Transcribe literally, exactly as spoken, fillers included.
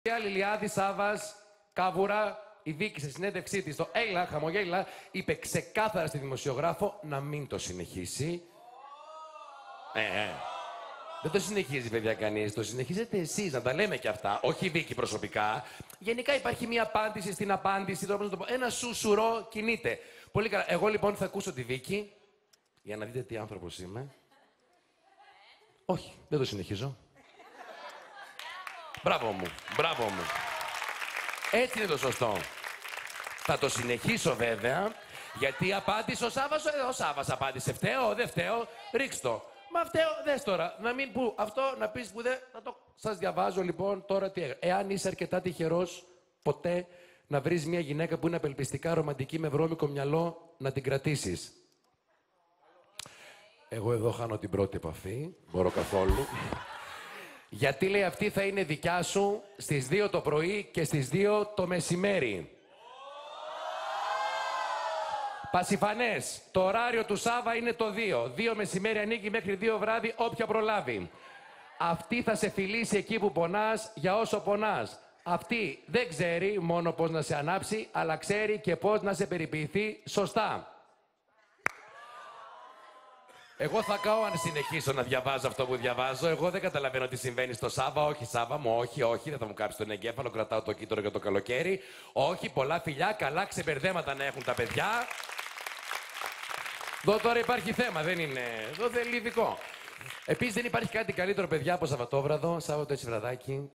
Λιλιάδη, Σάββας, Κάβουρα, η Βίκη σε συνέντευξή της στο Έλα, χαμογέλα, είπε ξεκάθαρα στη δημοσιογράφο να μην το συνεχίσει. Ε, ε. Δεν το συνεχίζει, παιδιά, κανείς. Το συνεχίζετε εσείς, να τα λέμε και αυτά. Όχι η Βίκη προσωπικά. Γενικά υπάρχει μία απάντηση στην απάντηση. Τώρα, πώς να το πω. Ένα σουσουρό κινείται. Πολύ καλά. Εγώ λοιπόν θα ακούσω τη Βίκη για να δείτε τι άνθρωπος είμαι. Όχι, δεν το συνεχίζω. Μπράβο μου, μπράβο μου. Έτσι είναι το σωστό. Θα το συνεχίσω βέβαια, γιατί απάντησε ο Σάββας, ε, ο Σάββας απάντησε. Φταίω, δεν φταίω, ρίξ' το. Μα φταίω, δες τώρα. Να μην που αυτό, να πεις που δεν, να το... Σας διαβάζω λοιπόν τώρα τι έγινε. Εάν είσαι αρκετά τυχερός ποτέ να βρεις μια γυναίκα που είναι απελπιστικά ρομαντική με βρώμικο μυαλό, να την κρατήσεις. Εγώ εδώ χάνω την πρώτη επαφή, μπορώ καθόλου. Γιατί λέει αυτή θα είναι δικιά σου στις δύο το πρωί και στις δύο το μεσημέρι. Πασιφανές, το ωράριο του Σάβα είναι το δύο. δύο μεσημέρι ανοίγει μέχρι δύο βράδυ όποια προλάβει. Αυτή θα σε φιλήσει εκεί που πονάς για όσο πονάς. Αυτή δεν ξέρει μόνο πώς να σε ανάψει, αλλά ξέρει και πώς να σε περιποιηθεί σωστά. Εγώ θα κάω αν συνεχίσω να διαβάζω αυτό που διαβάζω. Εγώ δεν καταλαβαίνω τι συμβαίνει στο Σάββα. Όχι, Σάββα μου, όχι, όχι. Δεν θα μου κάψει τον εγκέφαλο. Κρατάω το κύτταρο για το καλοκαίρι. Όχι, πολλά φιλιά. Καλά ξεμπερδέματα να έχουν τα παιδιά. Εδώ τώρα υπάρχει θέμα, δεν είναι. Εδώ δεν είναι ειδικό. Επίσης δεν υπάρχει κάτι καλύτερο, παιδιά, από Σαββατόβραδο, Σάββατο έτσι βραδάκι.